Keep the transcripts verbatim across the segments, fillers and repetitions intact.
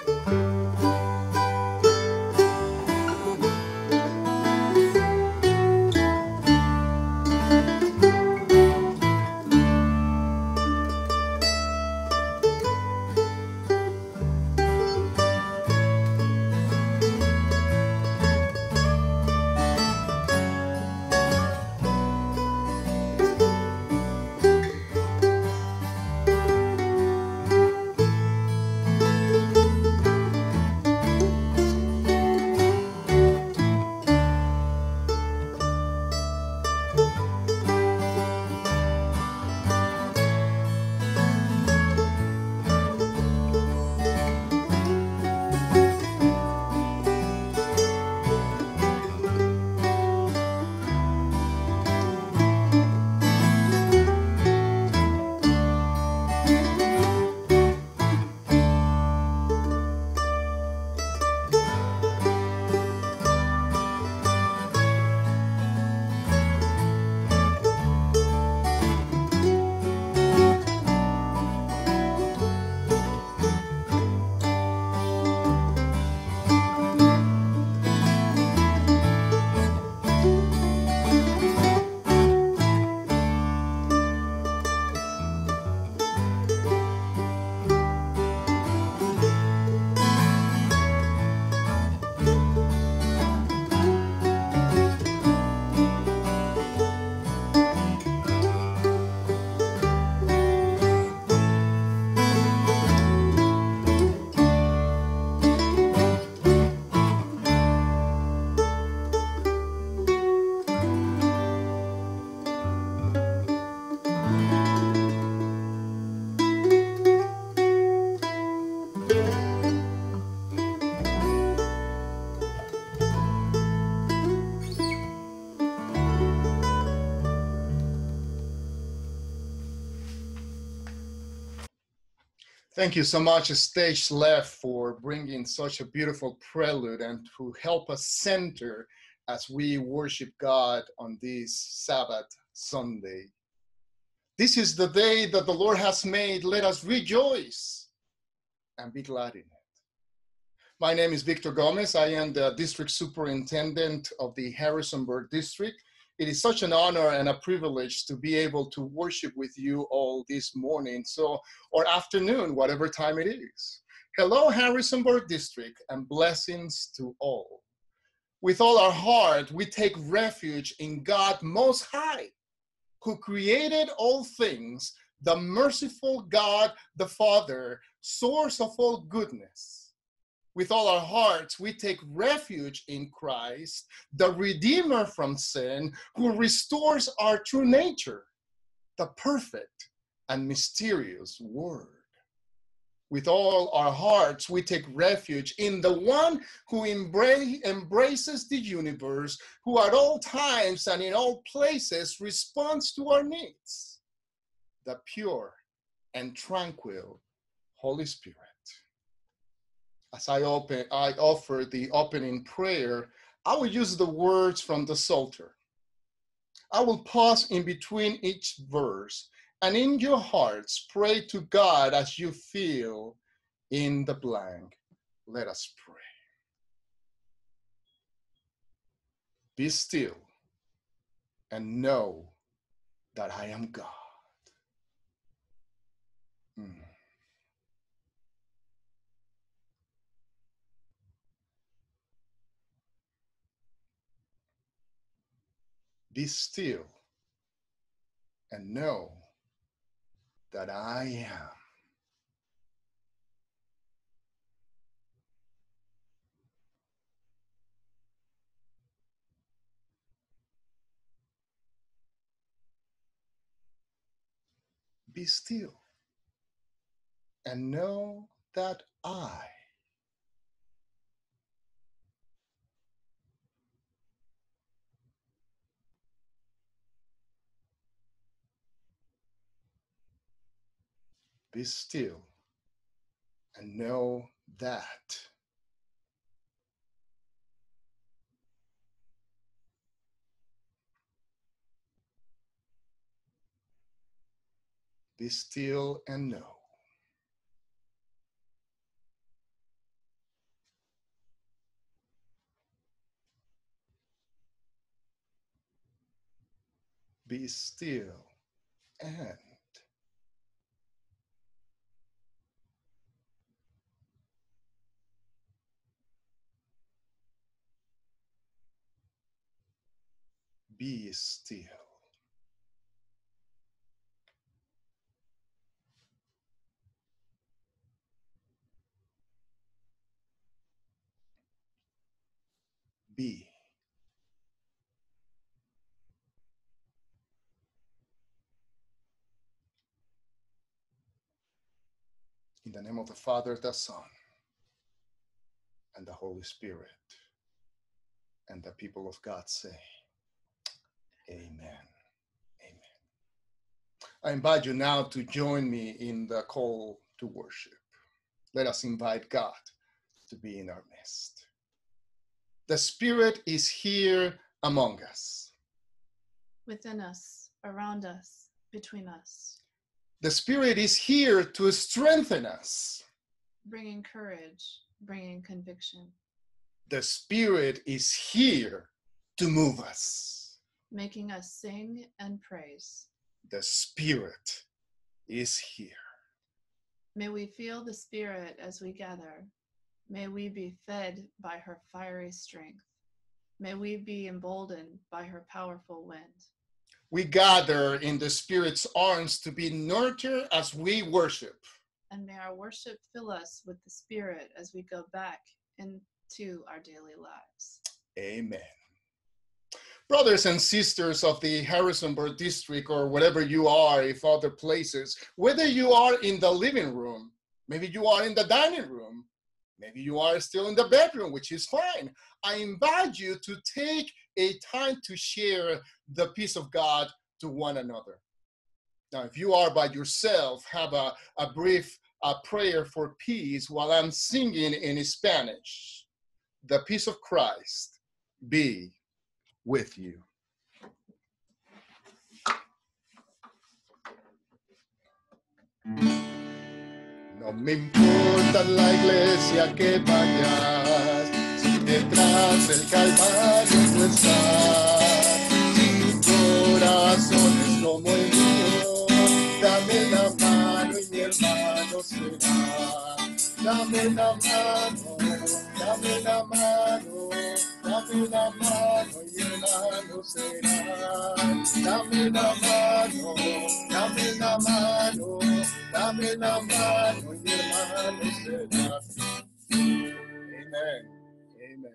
Thank you so much, Stage Left, for bringing such a beautiful prelude and to help us center as we worship God on this Sabbath Sunday. This is the day that the Lord has made. Let us rejoice and be glad in it. My name is Victor Gómez. I am the district superintendent of the Harrisonburg district. It is such an honor and a privilege to be able to worship with you all this morning, so or afternoon, whatever time it is. Hello, Harrisonburg district, and blessings to all. With all our heart, we take refuge in God Most High, who created all things, the merciful God, the Father, source of all goodness. With all our hearts, we take refuge in Christ, the Redeemer from sin, who restores our true nature, the perfect and mysterious Word. With all our hearts, we take refuge in the one who embrace, embraces the universe, who at all times and in all places responds to our needs, the pure and tranquil Holy Spirit. As I open, I offer the opening prayer, I will use the words from the Psalter. I will pause in between each verse, and in your hearts, pray to God as you feel in the blank. Let us pray. Be still and know that I am God. Mm. Be still and know that I am. Be still and know that I. Be still and know that. Be still and know. Be still and be still. Be. In the name of the Father, the Son, and the Holy Spirit. And the people of God say, Amen. Amen. I invite you now to join me in the call to worship. Let us invite God to be in our midst. The Spirit is here among us. Within us, around us, between us. The Spirit is here to strengthen us. Bringing courage, bringing conviction. The Spirit is here to move us. Making us sing and praise. The Spirit is here. May we feel the Spirit as we gather. May we be fed by her fiery strength. May we be emboldened by her powerful wind. We gather in the Spirit's arms to be nurtured as we worship. And may our worship fill us with the Spirit as we go back into our daily lives. Amen. Brothers and sisters of the Harrisonburg district, or wherever you are, if other places, whether you are in the living room, maybe you are in the dining room, maybe you are still in the bedroom, which is fine. I invite you to take a time to share the peace of God to one another. Now, if you are by yourself, have a, a brief a prayer for peace while I'm singing in Spanish. The peace of Christ be with you. No me importa en la iglesia que vayas, si detrás del Calvario tú estás, si tu corazón es como el mío, dame la mano y mi hermano será. Dame la mano, dame la mano, dame la mano y mi hermano será. Dame la mano, dame la mano, dame la mano y mi hermano será. Amen. Amen.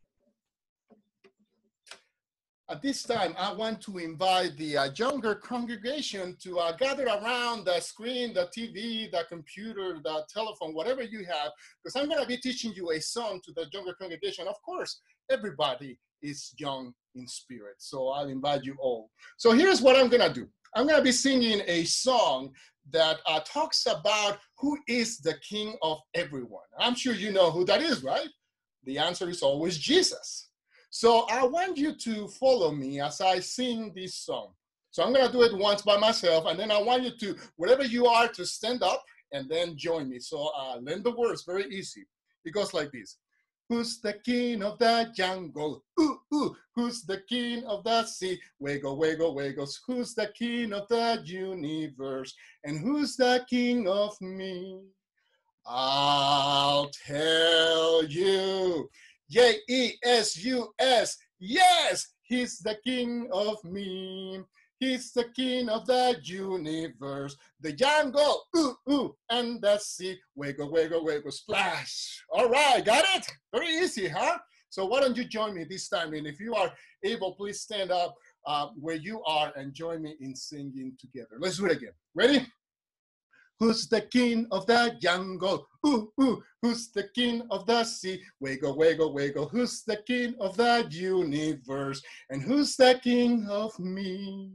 At this time, I want to invite the uh, younger congregation to uh, gather around the screen, the T V, the computer, the telephone, whatever you have, because I'm going to be teaching you a song to the younger congregation. Of course, everybody is young in spirit, so I'll invite you all. So here's what I'm going to do. I'm going to be singing a song that uh, talks about who is the King of everyone. I'm sure you know who that is, right? The answer is always Jesus. So I want you to follow me as I sing this song. So I'm going to do it once by myself, and then I want you to, wherever you are, to stand up and then join me. So uh, learn the words, very easy. It goes like this. Who's the king of the jungle? Ooh, ooh. Who's the king of the sea? Wiggle, wiggle, wiggles. Who's the king of the universe? And who's the king of me? I'll tell you. J E S U S, yes, he's the king of me. He's the king of the universe. The jungle, ooh, ooh, and the sea. Wiggle, wiggle, wiggle, splash. All right, got it? Very easy, huh? So why don't you join me this time? And if you are able, please stand up uh, where you are and join me in singing together. Let's do it again. Ready? Who's the king of the jungle? Ooh, ooh. Who's the king of the sea? Wiggle, wiggle, wiggle. Who's the king of the universe? And who's the king of me?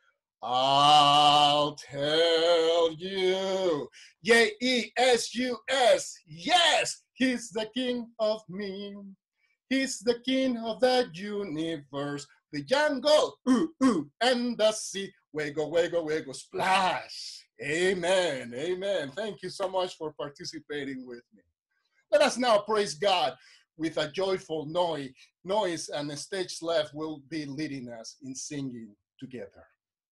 I'll tell you. J E S U S. Yes, he's the king of me. He's the king of the universe. The jungle, ooh, ooh, and the sea. Wiggle, wiggle, wiggle, splash. Amen. Amen. Thank you so much for participating with me. Let us now praise God with a joyful noise, noise and the stage left will be leading us in singing together.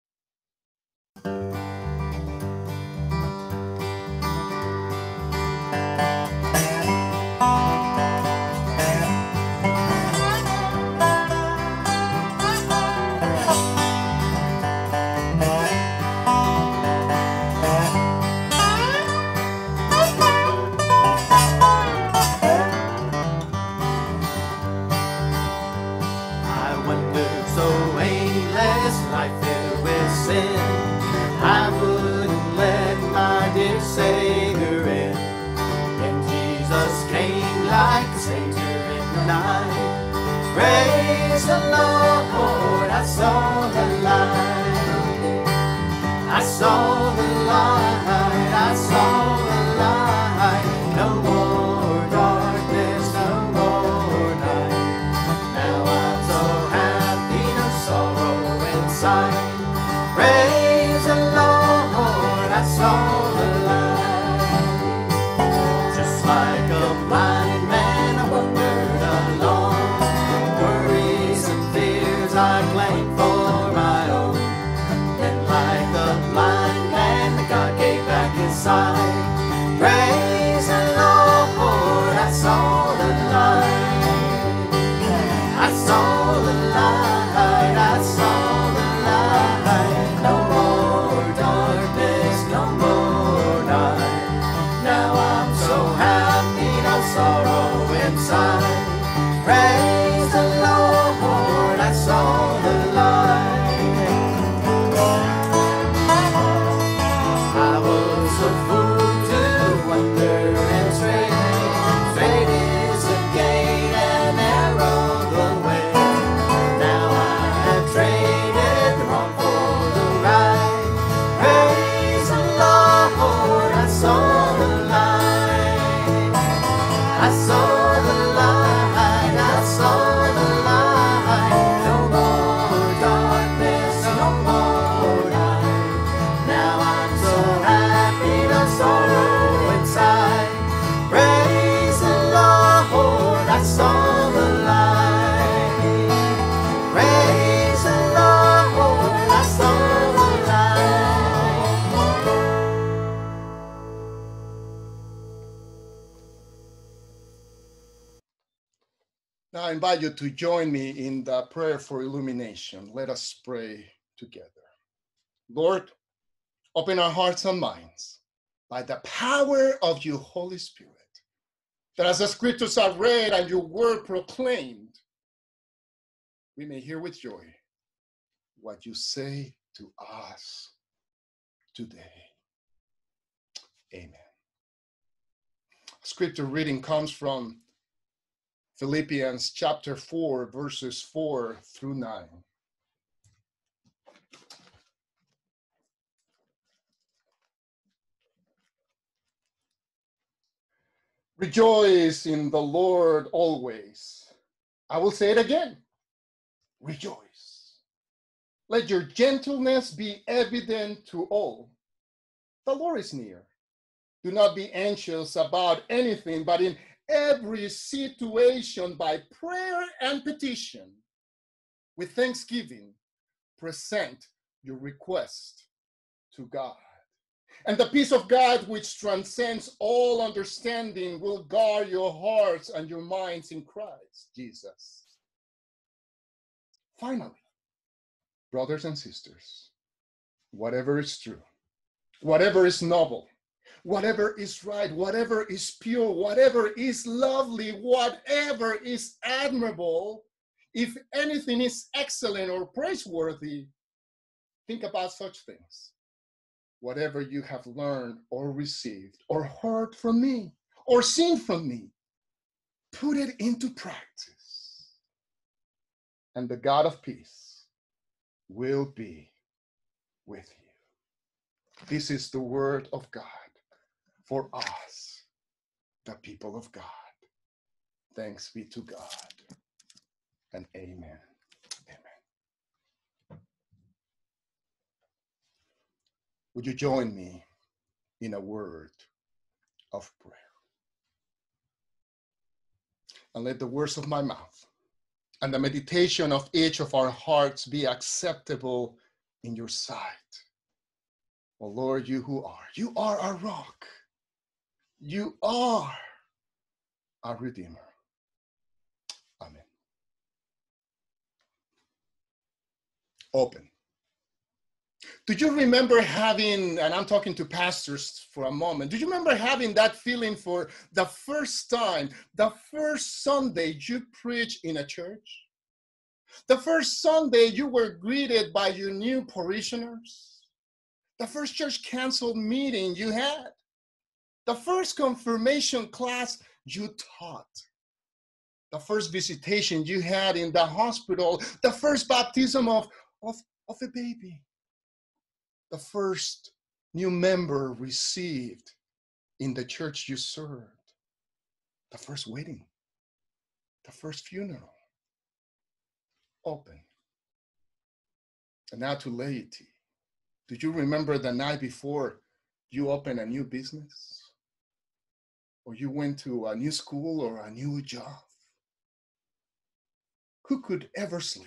Now I invite you to join me in the prayer for illumination. Let us pray together. Lord, open our hearts and minds by the power of your Holy Spirit, that as the scriptures are read and your word proclaimed, we may hear with joy what you say to us today. Amen. Scripture reading comes from Philippians chapter four, verses four through nine. Rejoice in the Lord always. I will say it again. Rejoice. Let your gentleness be evident to all. The Lord is near. Do not be anxious about anything, but in every situation by prayer and petition, with thanksgiving, present your request to God. And the peace of God, which transcends all understanding, will guard your hearts and your minds in Christ Jesus. Finally, brothers and sisters, whatever is true, whatever is noble, whatever is right, whatever is pure, whatever is lovely, whatever is admirable, if anything is excellent or praiseworthy, think about such things. Whatever you have learned or received or heard from me or seen from me, put it into practice. And the God of peace will be with you. This is the word of God for us, the people of God. Thanks be to God, and amen. Amen. Would you join me in a word of prayer? And let the words of my mouth and the meditation of each of our hearts be acceptable in your sight, Oh Lord, you who are, you are our rock. You are our Redeemer. Amen. Open. Do you remember having, and I'm talking to pastors for a moment, do you remember having that feeling for the first time, the first Sunday you preached in a church? The first Sunday you were greeted by your new parishioners? The first church council meeting you had? The first confirmation class you taught? The first visitation you had in the hospital? The first baptism of, of, of a baby? The first new member received in the church you served? The first wedding? The first funeral? Open. And now to laity. Do you remember the night before you opened a new business? Or you went to a new school or a new job? Who could ever sleep?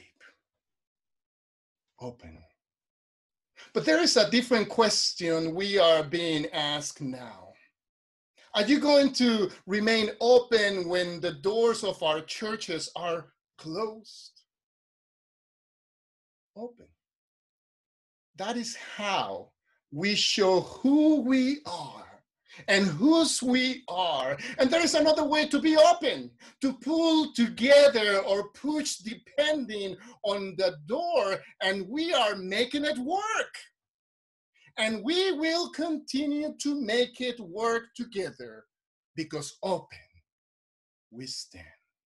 Open. But there is a different question we are being asked now. Are you going to remain open when the doors of our churches are closed? Open. That is how we show who we are and whose we are. And there is another way to be open, to pull together or push depending on the door, and we are making it work. And we will continue to make it work together because open we stand.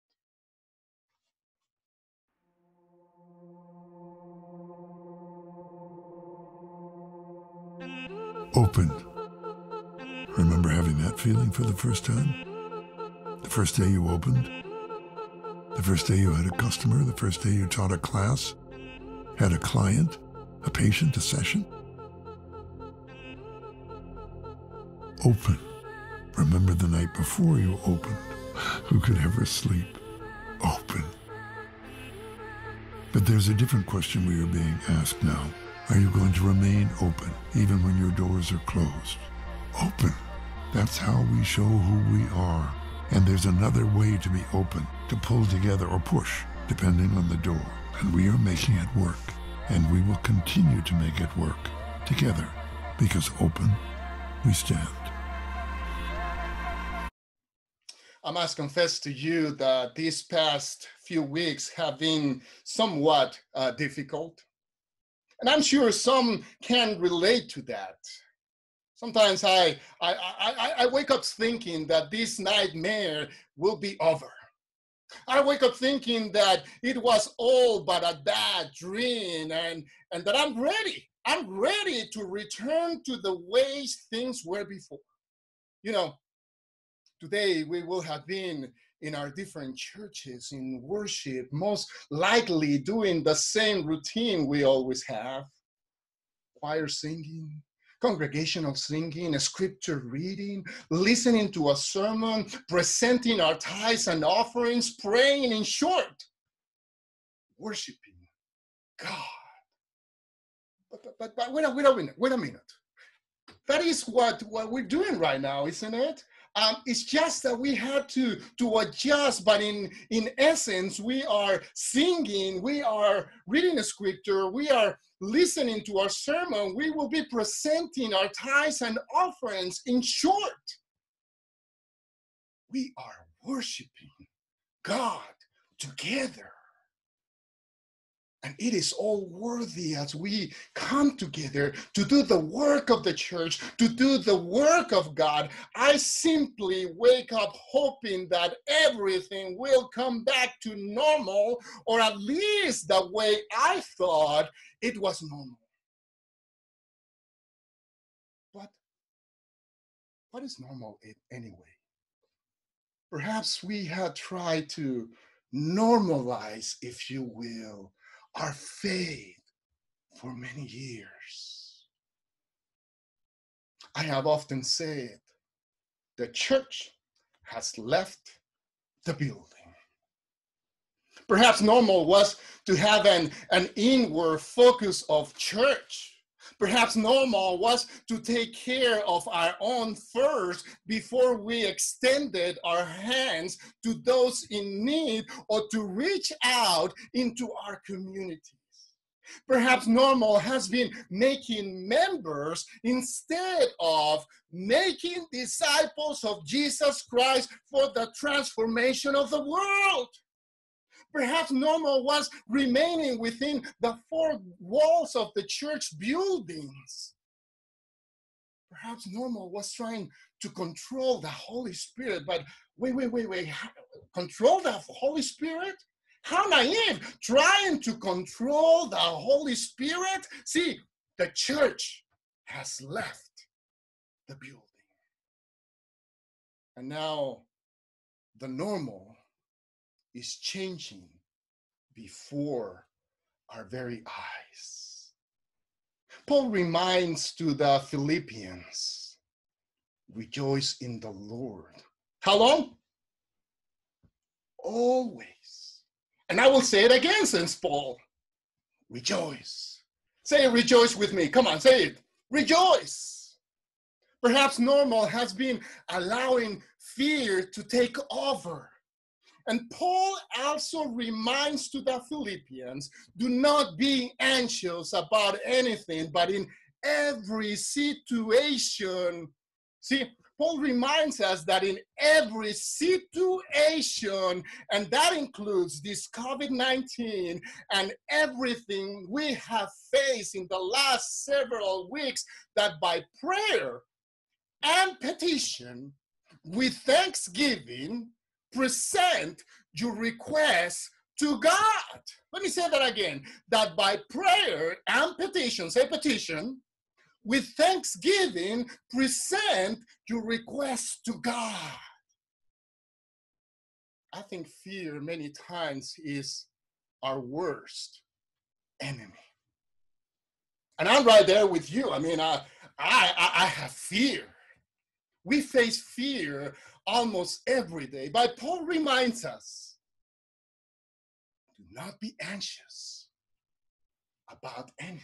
Open. Remember having that feeling for the first time? The first day you opened? The first day you had a customer? The first day you taught a class? Had a client? A patient? A session? Open. Remember the night before you opened? Who could ever sleep? Open. But there's a different question we are being asked now. Are you going to remain open even when your doors are closed? Open. That's how we show who we are. And there's another way to be open, to pull together or push, depending on the door. And we are making it work. And we will continue to make it work together, because open we stand. I must confess to you that these past few weeks have been somewhat uh, difficult. And I'm sure some can relate to that. Sometimes I, I, I, I wake up thinking that this nightmare will be over. I wake up thinking that it was all but a bad dream, and, and that I'm ready. I'm ready to return to the ways things were before. You know, today we will have been in our different churches in worship, most likely doing the same routine we always have. Choir singing, congregational singing, a scripture reading, listening to a sermon, presenting our tithes and offerings, praying, in short, worshiping God. But, but, but, but wait, a, wait a minute, wait a minute. That is what, what we're doing right now, isn't it? Um, it's just that we had to, to adjust, but in, in essence, we are singing, we are reading a scripture, we are listening to our sermon, we will be presenting our tithes and offerings. In short, we are worshiping God together. And it is all worthy as we come together to do the work of the church, to do the work of God. I simply wake up hoping that everything will come back to normal, or at least the way I thought it was normal. But what is normal anyway? Perhaps we had tried to normalize, if you will, our faith for many years. I have often said the church has left the building. Perhaps normal was to have an, an inward focus of church, Perhaps normal was to take care of our own first before we extended our hands to those in need or to reach out into our communities. Perhaps normal has been making members instead of making disciples of Jesus Christ for the transformation of the world. Perhaps normal was remaining within the four walls of the church buildings. Perhaps normal was trying to control the Holy Spirit, but wait, wait, wait, wait, control the Holy Spirit? How naive, trying to control the Holy Spirit. See, the church has left the building. And now the normal is changing before our very eyes. Paul reminds to the Philippians, rejoice in the Lord. How long? Always. And I will say it again, says Paul. Rejoice. Say rejoice with me. Come on, say it. Rejoice. Perhaps normal has been allowing fear to take over. And Paul also reminds to the Philippians, do not be anxious about anything, but in every situation. See, Paul reminds us that in every situation, and that includes this COVID nineteen and everything we have faced in the last several weeks, that by prayer and petition, with thanksgiving, present your requests to God. Let me say that again, that by prayer and petition, say petition, with thanksgiving, present your requests to God. I think fear many times is our worst enemy. And I'm right there with you. I mean, I, I, I have fear. We face fear almost every day. But Paul reminds us, do not be anxious about anything.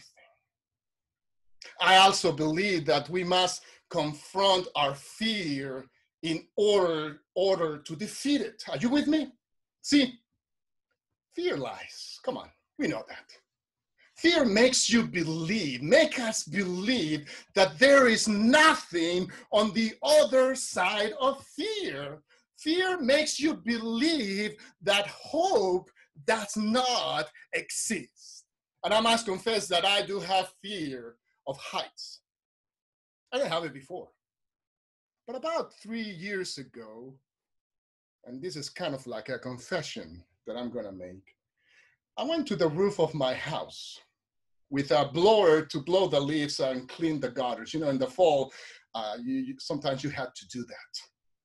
I also believe that we must confront our fear in order, order to defeat it. Are you with me? See, fear lies. Come on, we know that. Fear makes you believe, make us believe that there is nothing on the other side of fear. Fear makes you believe that hope does not exist. And I must confess that I do have fear of heights. I didn't have it before. But about three years ago, and this is kind of like a confession that I'm gonna make, I went to the roof of my house with a blower to blow the leaves and clean the gutters. You know, in the fall, uh, you, you, sometimes you have to do that.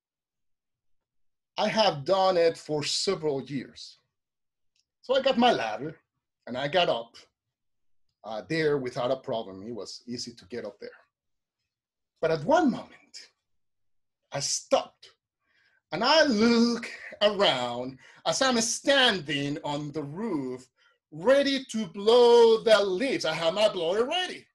I have done it for several years. So I got my ladder and I got up uh, there without a problem. It was easy to get up there. But at one moment, I stopped and I look around as I'm standing on the roof, ready to blow the leaves. I have my blower ready.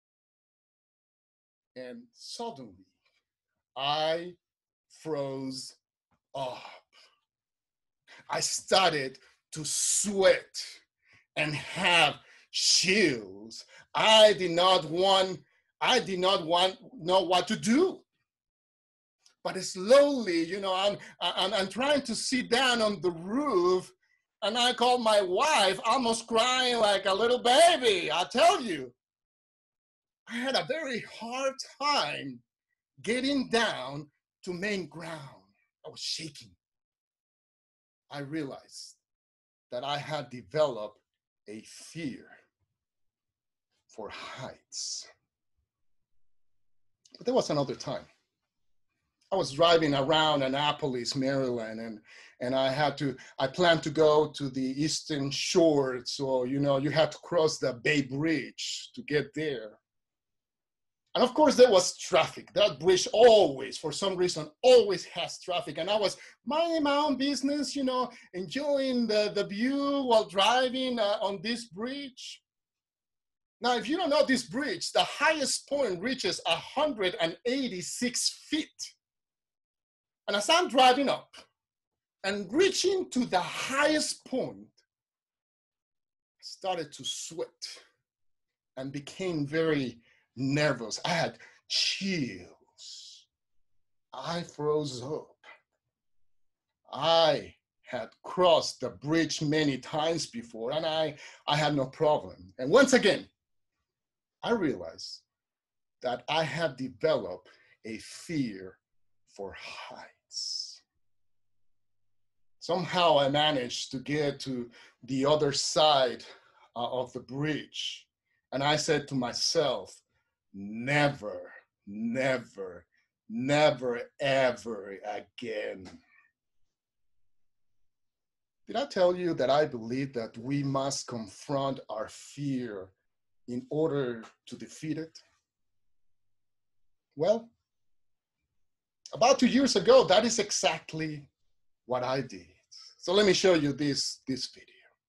And suddenly, I froze up. I started to sweat and have chills. I did not want, I did not want know what to do. But slowly, you know, I'm, I'm, I'm trying to sit down on the roof, and I called my wife, almost crying like a little baby. I tell you, I had a very hard time getting down to main ground. I was shaking. I realized that I had developed a fear for heights. But there was another time. I was driving around Annapolis, Maryland, and, and I had to, I planned to go to the Eastern Shore. So, you know, you had to cross the Bay Bridge to get there. And of course, there was traffic. That bridge always, for some reason, always has traffic. And I was minding my own business, you know, enjoying the, the view while driving uh, on this bridge. Now, if you don't know this bridge, the highest point reaches one hundred eighty-six feet. And as I'm driving up and reaching to the highest point, I started to sweat and became very nervous. I had chills. I froze up. I had crossed the bridge many times before, and I, I had no problem. And once again, I realized that I had developed a fear for heights. Somehow I managed to get to the other side uh, of the bridge. And I said to myself, never, never, never, ever again. Did I tell you that I believe that we must confront our fear in order to defeat it? Well, about two years ago, that is exactly what I did. So let me show you this, this video.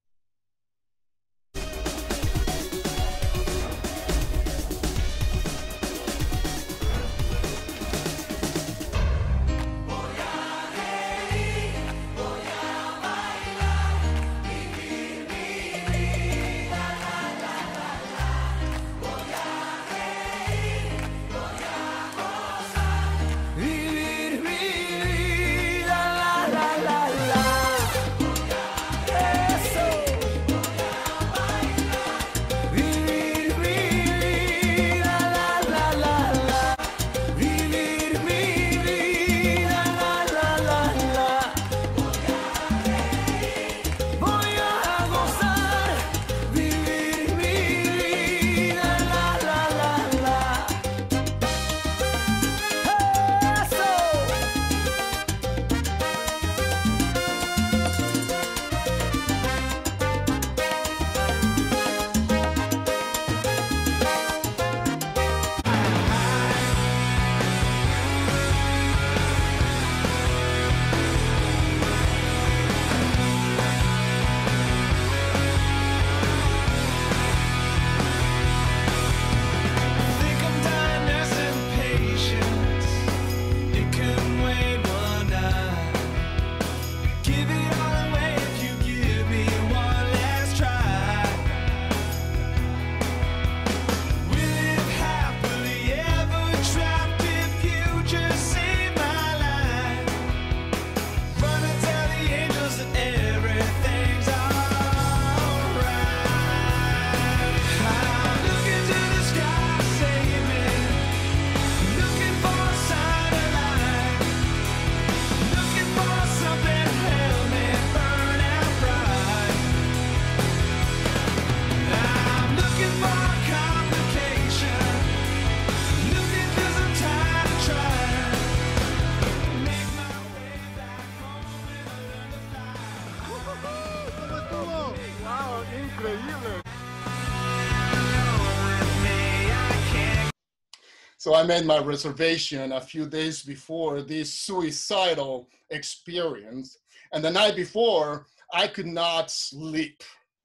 So I made my reservation a few days before this suicidal experience. And the night before, I could not sleep.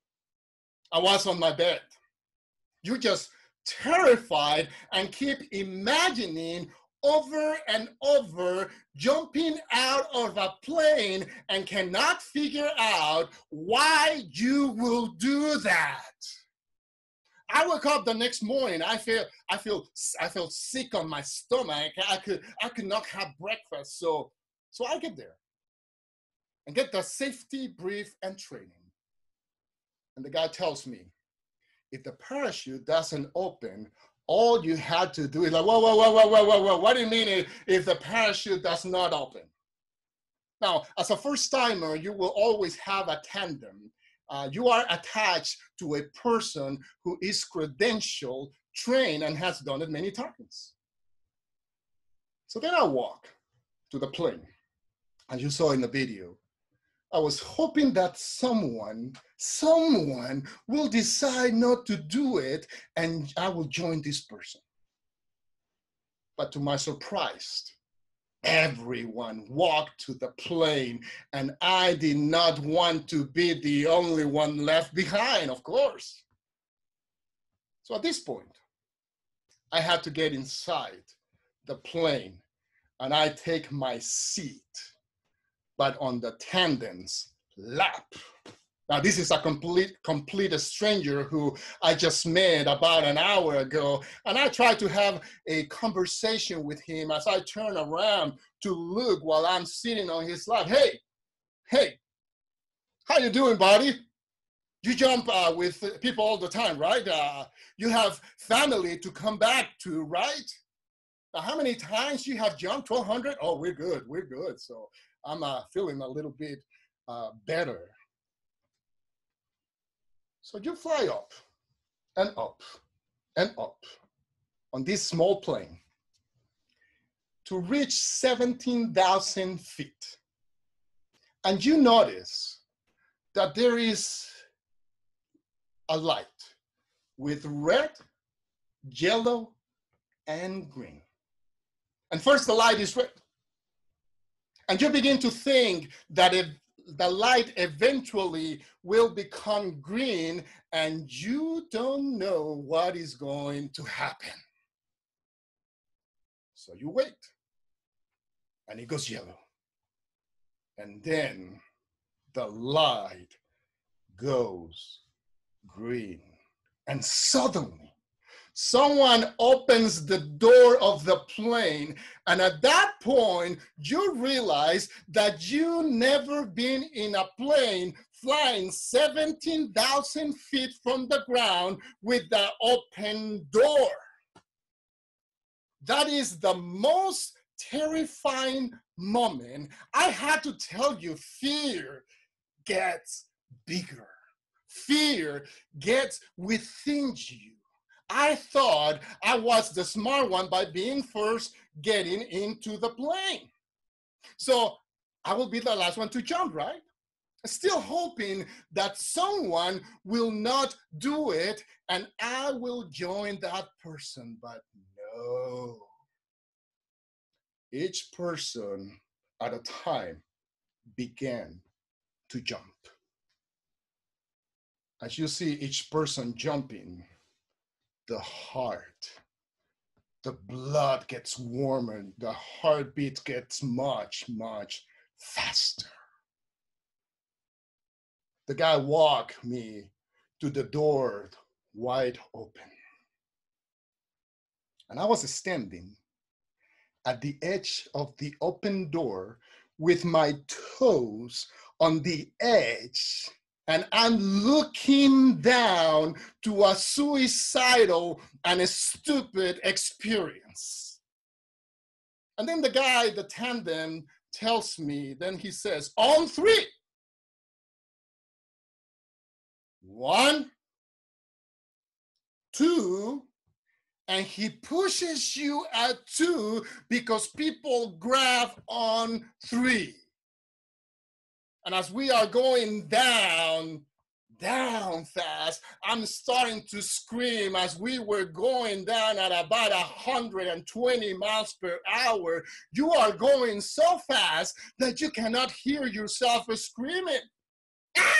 I was on my bed. You're just terrified and keep imagining over and over jumping out of a plane and cannot figure out why you will do that. I woke up the next morning. I feel, I feel, I felt sick on my stomach. I could, I could not have breakfast. So, so I get there and get the safety brief and training. And the guy tells me, if the parachute doesn't open, all you had to do is like, whoa, whoa, whoa, whoa, whoa, whoa, whoa. What do you mean if, if the parachute does not open? Now, as a first timer, you will always have a tandem. Uh, you are attached to a person who is credentialed, trained, and has done it many times. So then I walk to the plane, as you saw in the video. I was hoping that someone, someone will decide not to do it, and I will join this person. But to my surprise, everyone walked to the plane, and I did not want to be the only one left behind, of course. So at this point, I had to get inside the plane and I take my seat, but on the attendant's lap. Now, this is a complete, complete stranger who I just met about an hour ago, and I try to have a conversation with him as I turn around to look while I'm sitting on his lap. Hey, hey, how you doing, buddy? You jump uh, with people all the time, right? Uh, you have family to come back to, right? Now, how many times you have jumped? twelve hundred? Oh, we're good, we're good. So I'm uh, feeling a little bit uh, better. So you fly up and up and up on this small plane to reach seventeen thousand feet. And you notice that there is a light with red, yellow, and green. And first the light is red. And you begin to think that if the light eventually will become green and you don't know what is going to happen. So you wait and it goes yellow. And then the light goes green. And suddenly someone opens the door of the plane, and at that point, you realize that you've never been in a plane flying seventeen thousand feet from the ground with the open door. That is the most terrifying moment. I had to tell you, fear gets bigger. Fear gets within you. I thought I was the smart one by being first getting into the plane. So I will be the last one to jump, right? Still hoping that someone will not do it and I will join that person, but no. Each person at a time began to jump. As you see each person jumping, the heart, the blood gets warmer, the heartbeat gets much, much faster. The guy walked me to the door wide open. And I was standing at the edge of the open door with my toes on the edge. And I'm looking down to a suicidal and a stupid experience. And then the guy, the tandem, tells me, then he says, on three. One, two, and he pushes you at two because people grab on three. And as we are going down, down fast, I'm starting to scream as we were going down at about one hundred twenty miles per hour. You are going so fast that you cannot hear yourself screaming. Ah!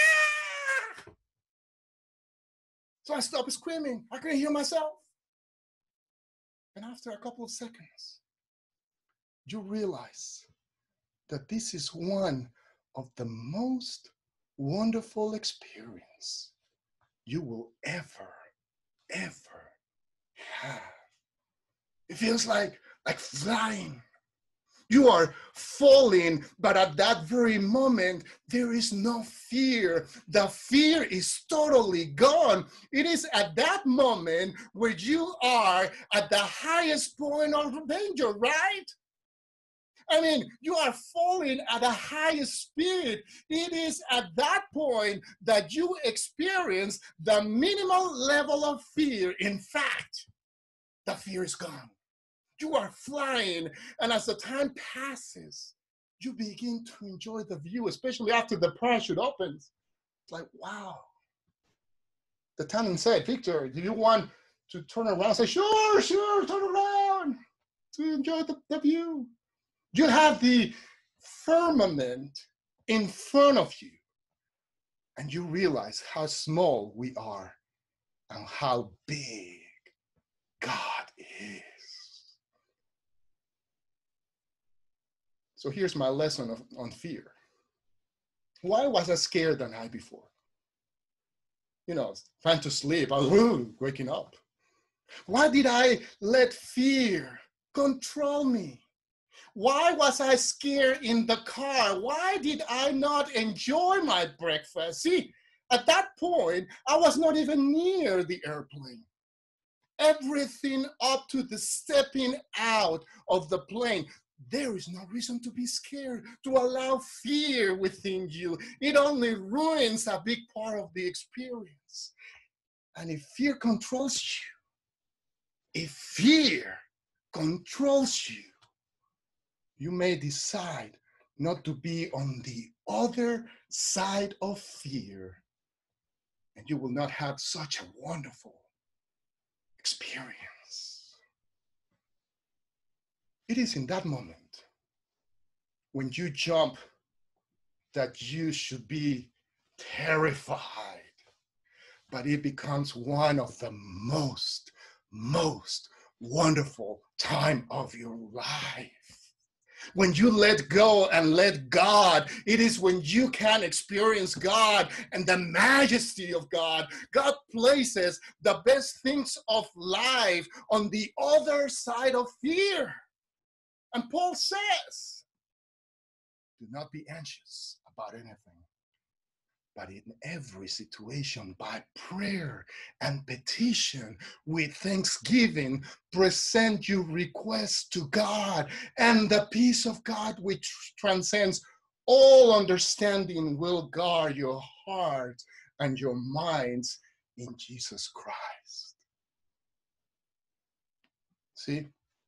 So I stopped screaming. I couldn't hear myself. And after a couple of seconds, you realize that this is one of the most wonderful experience you will ever, ever have. It feels like, like flying. You are falling, but at that very moment, there is no fear. The fear is totally gone. It is at that moment where you are at the highest point of danger, right? I mean, you are falling at a highest speed. It is at that point that you experience the minimal level of fear. In fact, the fear is gone. You are flying, and as the time passes, you begin to enjoy the view, especially after the parachute opens. It's like, wow. The tandem said, Victor, do you want to turn around? I say, sure, sure, turn around to enjoy the, the view. You have the firmament in front of you, and you realize how small we are and how big God is. So here's my lesson of, on fear. Why was I scared the night before? You know, trying to sleep, I was ooh, waking up. Why did I let fear control me? Why was I scared in the car? Why did I not enjoy my breakfast? See, at that point, I was not even near the airplane. Everything up to the stepping out of the plane, there is no reason to be scared, to allow fear within you. It only ruins a big part of the experience. And if fear controls you, if fear controls you, you may decide not to be on the other side of fear, and you will not have such a wonderful experience. It is in that moment when you jump that you should be terrified, but it becomes one of the most, most wonderful time of your life. When you let go and let God, it is when you can experience God and the majesty of God. God places the best things of life on the other side of fear. And Paul says, do not be anxious about anything, but in every situation, by prayer and petition, with thanksgiving, present your requests to God, and the peace of God, which transcends all understanding, will guard your heart and your minds in Jesus Christ. See,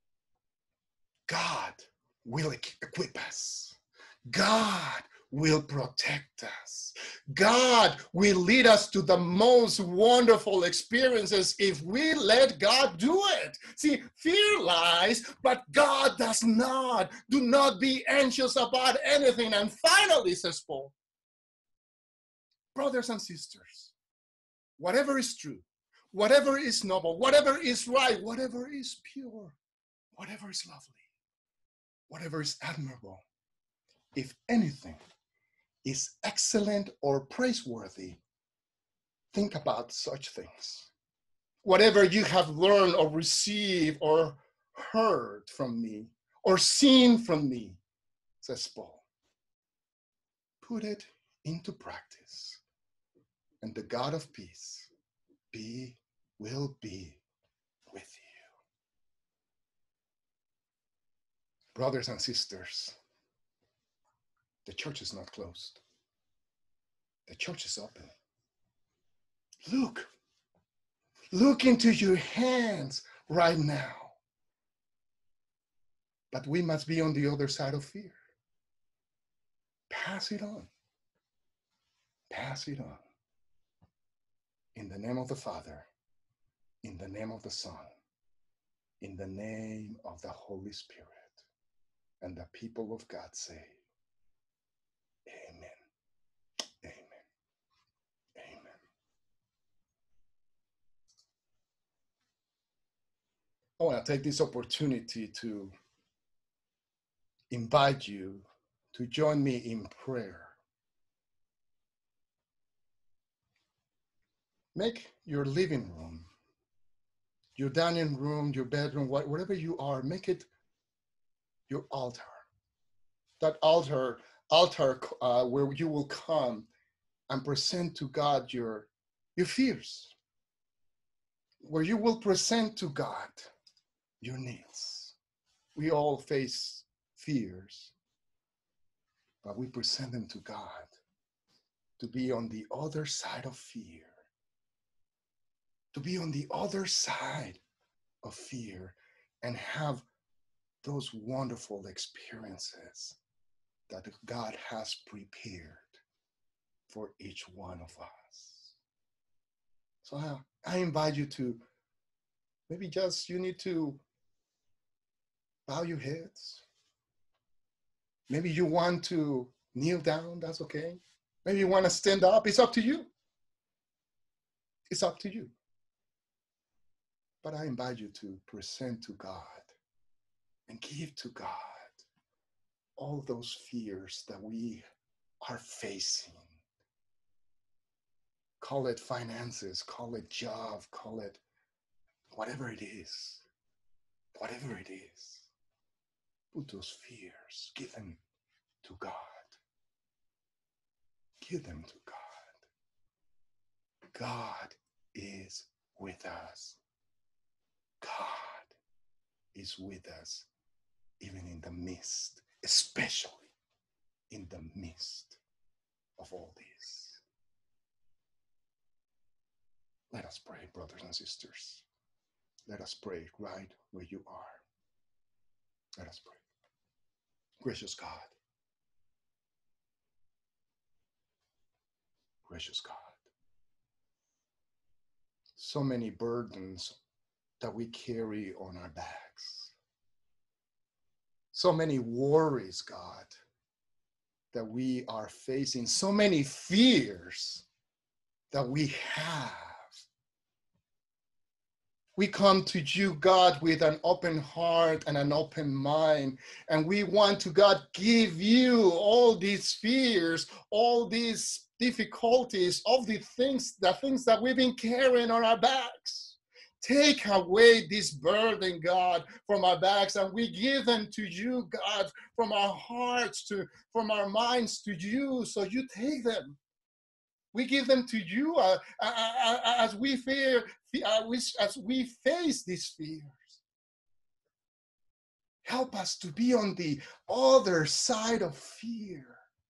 God will equip us. God will protect us. God will lead us to the most wonderful experiences if we let God do it. See, fear lies, but God does not. Do not be anxious about anything. And finally, says Paul, brothers and sisters, whatever is true, whatever is noble, whatever is right, whatever is pure, whatever is lovely, whatever is admirable, if anything is excellent or praiseworthy, think about such things. Whatever you have learned or received or heard from me or seen from me, says Paul, put it into practice, and the God of peace be, will be with you. Brothers and sisters, the church is not closed. The church is open. Look, look into your hands right now. But we must be on the other side of fear. Pass it on. Pass it on. In the name of the Father, in the name of the Son, in the name of the Holy Spirit, and the people of God say, Amen. Amen. Amen. I want to take this opportunity to invite you to join me in prayer. Make your living room, your dining room, your bedroom, whatever you are, make it your altar. That altar, altar uh, where you will come and present to God your, your fears, where you will present to God your needs. We all face fears, but we present them to God to be on the other side of fear, to be on the other side of fear and have those wonderful experiences that God has prepared for each one of us. So I, I invite you to maybe just, you need to bow your heads. Maybe you want to kneel down, that's okay. Maybe you want to stand up, it's up to you. It's up to you. But I invite you to present to God and give to God all those fears that we are facing. Call it finances, call it job, call it whatever it is. Whatever it is. Put those fears, give them to God. Give them to God. God is with us. God is with us, even in the midst, especially in the midst of all this. Let us pray, brothers and sisters. Let us pray right where you are. Let us pray. Gracious God, gracious God, so many burdens that we carry on our backs. So many worries, God, that we are facing. So many fears that we have. We come to you, God, with an open heart and an open mind. And we want to, God, give you all these fears, all these difficulties, all the things, the things that we've been carrying on our backs. Take away this burden, God, from our backs, and we give them to you, God, from our hearts to, from our minds to you, so you take them. We give them to you uh, uh, uh, as we fear, uh, as we face these fears. Help us to be on the other side of fear.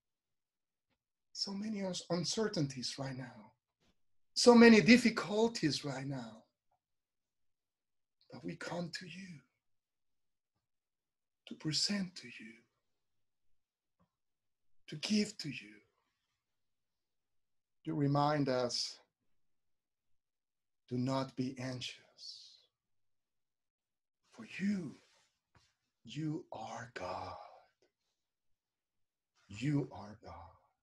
So many uncertainties right now. So many difficulties right now. But we come to you to present to you, to give to you. You remind us, do not be anxious. For you, you are God. You are God.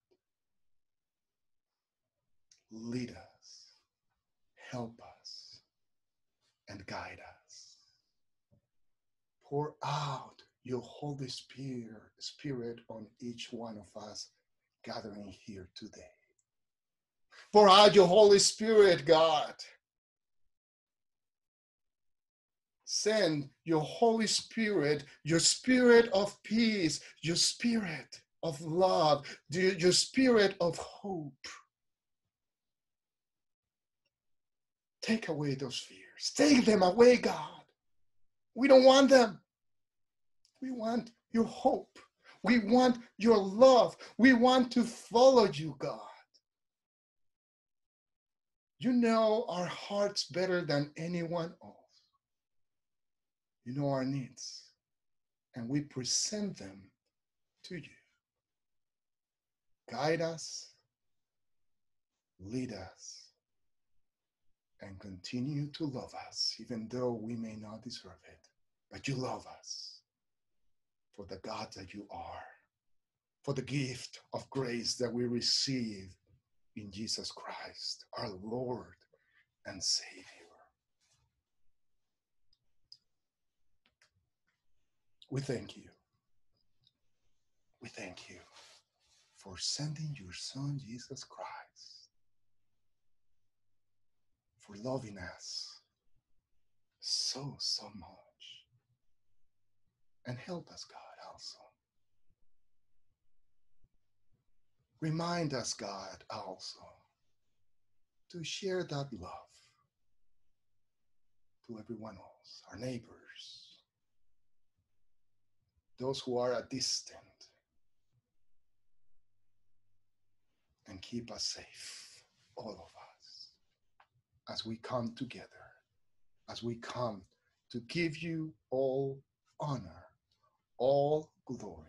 Lead us, help us, and guide us. Pour out your Holy Spirit, Spirit on each one of us gathering here today. Pour out your Holy Spirit, God. Send your Holy Spirit, your spirit of peace, your spirit of love, your spirit of hope. Take away those fears. Take them away, God. We don't want them. We want your hope. We want your love. We want to follow you, God. You know our hearts better than anyone else. You know our needs, and we present them to you. Guide us, lead us, and continue to love us, even though we may not deserve it. But you love us for the God that you are, for the gift of grace that we receive in Jesus Christ, our Lord and Savior. We thank you. We thank you for sending your Son, Jesus Christ, for loving us so, so much. And help us, God, also. Remind us, God, also, to share that love to everyone else, our neighbors, those who are at distant, and keep us safe, all of us, as we come together, as we come to give you all honor, all glory.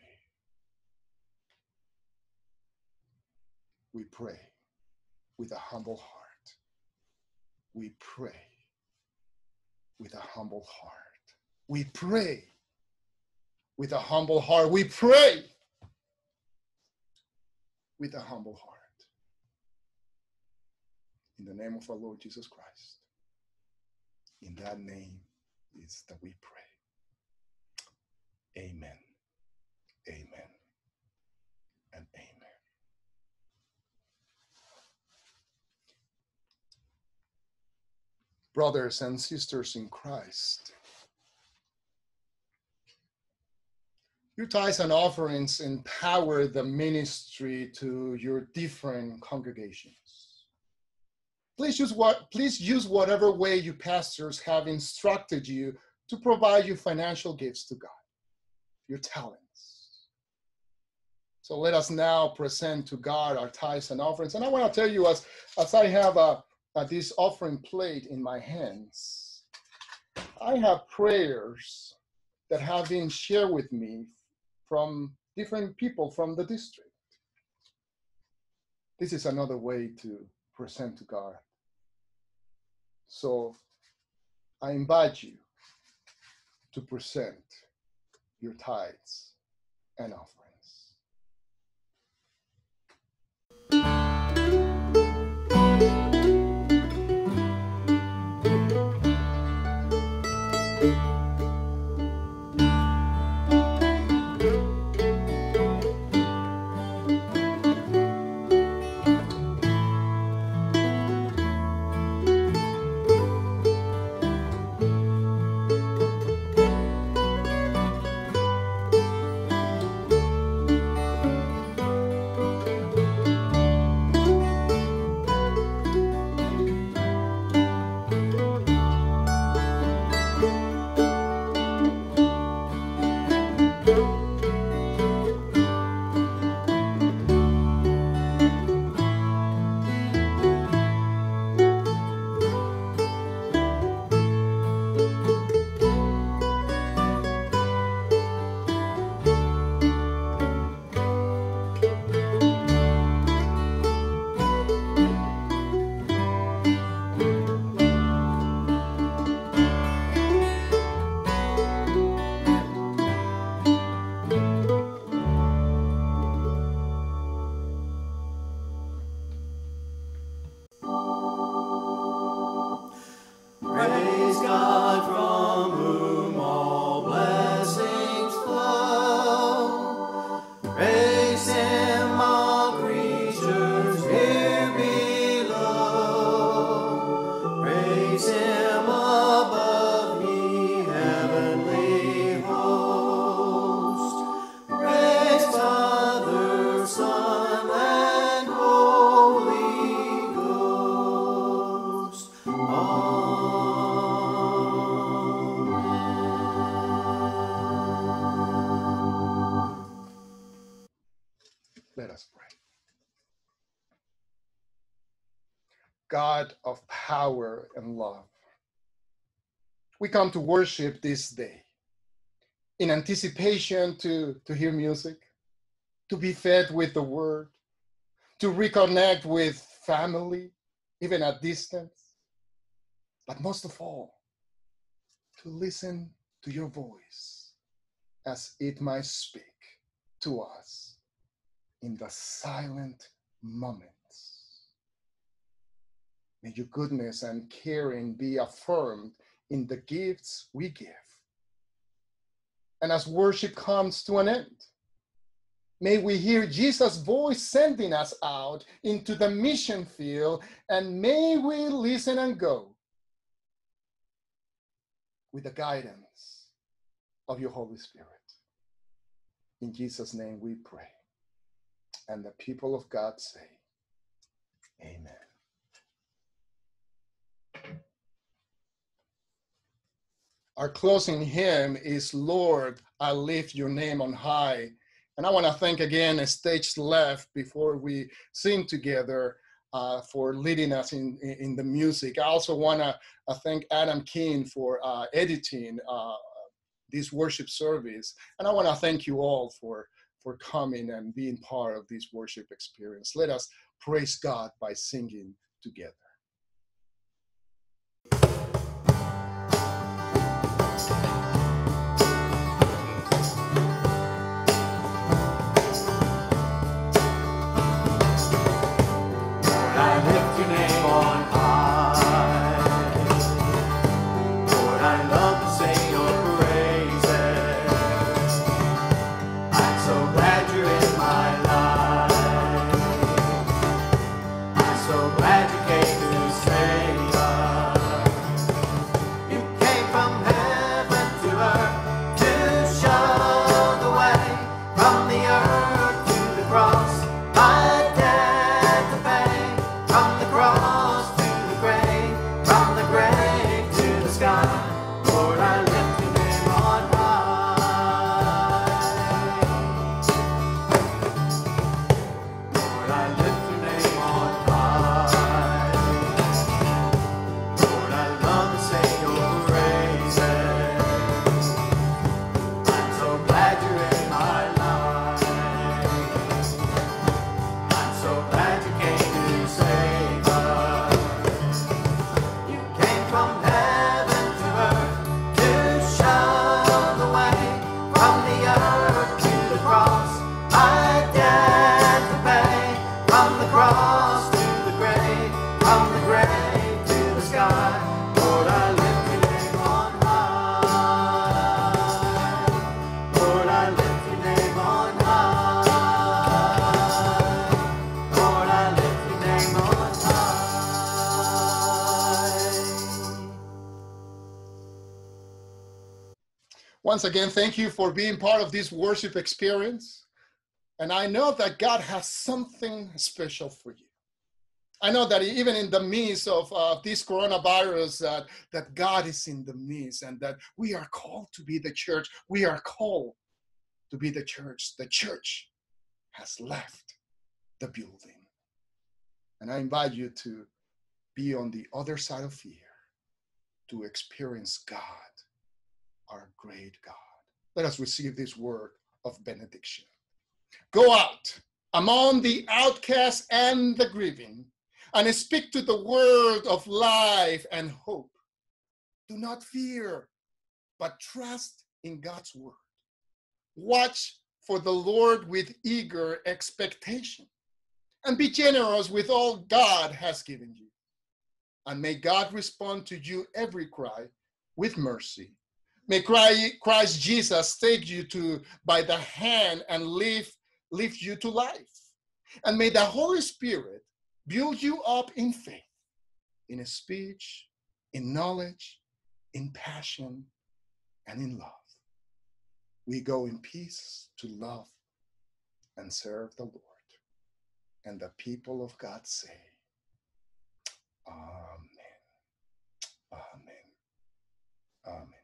We pray with a humble heart. We pray with a humble heart. We pray with a humble heart. We pray with a humble heart. In the name of our Lord Jesus Christ. In that name is that we pray. Amen. Amen. And amen. Brothers and sisters in Christ, your tithes and offerings empower the ministry to your different congregations. Please use what, please use whatever way you pastors have instructed you to provide you financial gifts to God, your talents. So let us now present to God our tithes and offerings. And I want to tell you, as, as I have a, a, this offering plate in my hands, I have prayers that have been shared with me from different people from the district. This is another way to present to God. So I invite you to present your tithes and offerings. Let us pray. God of power and love, we come to worship this day in anticipation to, to hear music, to be fed with the word, to reconnect with family, even at distance, but most of all, to listen to your voice as it might speak to us in the silent moments. May your goodness and caring be affirmed in the gifts we give. And as worship comes to an end, may we hear Jesus' voice sending us out into the mission field, and may we listen and go with the guidance of your Holy Spirit. In Jesus' name we pray. And the people of God say, amen. Our closing hymn is, Lord, I lift your name on high. And I want to thank again stage left before we sing together uh, for leading us in, in, in the music. I also want to uh, thank Adam King for uh, editing uh, this worship service. And I want to thank you all for, for coming and being part of this worship experience. Let us praise God by singing together. Once again, thank you for being part of this worship experience. And I know that God has something special for you. I know that even in the midst of uh, this coronavirus, that, that God is in the midst and that we are called to be the church. We are called to be the church. The church has left the building. And I invite you to be on the other side of fear, to experience God, our great God. Let us receive this word of benediction. Go out among the outcasts and the grieving, and speak to the word of life and hope. Do not fear, but trust in God's word. Watch for the Lord with eager expectation, and be generous with all God has given you. And may God respond to you every cry with mercy. May Christ Jesus take you to by the hand and lift, lift you to life. And may the Holy Spirit build you up in faith, in speech, in knowledge, in passion, and in love. We go in peace to love and serve the Lord. And the people of God say, Amen. Amen. Amen.